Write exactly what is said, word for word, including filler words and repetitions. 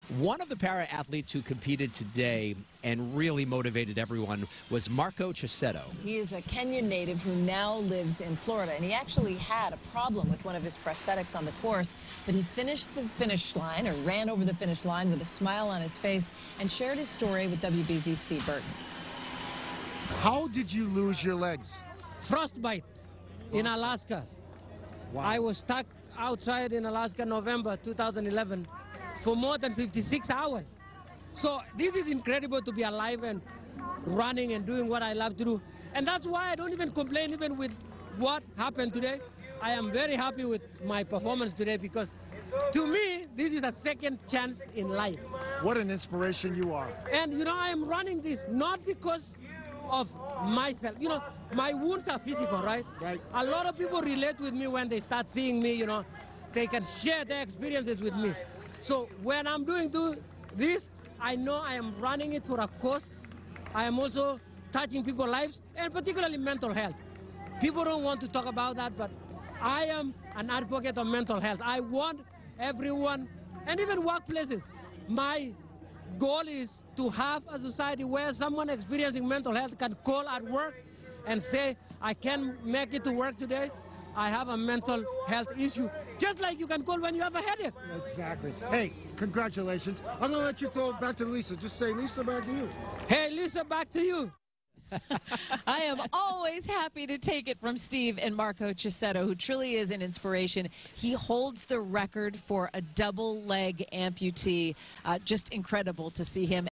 One of the para-athletes who competed today and really motivated everyone was Marco Chisetto. He is a Kenyan native who now lives in Florida, and he actually had a problem with one of his prosthetics on the course, but he finished the finish line, or ran over the finish line with a smile on his face, and shared his story with W B Z's Steve Burton. How did you lose your legs? Frostbite in Alaska. Wow. I was stuck outside in Alaska November two thousand eleven for more than fifty-six hours. So this is incredible to be alive and running and doing what I love to do. And that's why I don't even complain even with what happened today. I am very happy with my performance today because to me, this is a second chance in life. What an inspiration you are. And you know, I am running this not because of myself. You know, my wounds are physical, right? Right. A lot of people relate with me when they start seeing me, you know, they can share their experiences with me. So when I'm doing do this, I know I am running it for a cause. I am also touching people's lives, and particularly mental health. People don't want to talk about that, but I am an advocate of mental health. I want everyone, and even workplaces, my goal is to have a society where someone experiencing mental health can call at work and say, I can't make it to work today. I have a mental health issue. Just like you can call when you have a headache. Exactly. Hey, congratulations. I'm going to let you throw it back to Lisa. Just say, Lisa, back to you. Hey, Lisa, back to you. I am always happy to take it from Steve and Marco Chisetto, who truly is an inspiration. He holds the record for a double leg amputee. Uh, just incredible to see him.